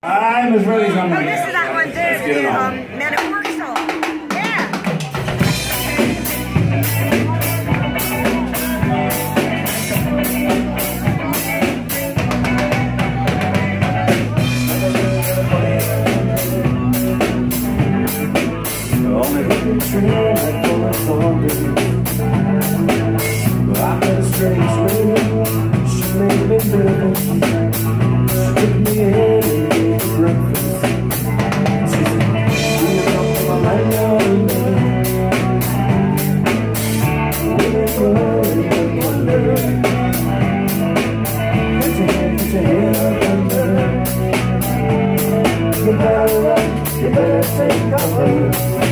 I'm as ready as I'm going to Listen to that one, dude. Man at Work song. Yeah. On a hippie trail, I pull up on I met a strange lady, she made me nervous. She took me in and gave me breakfast. She said, "Will you come to my land Will you go and wonder? Put your head up under. You better take cover."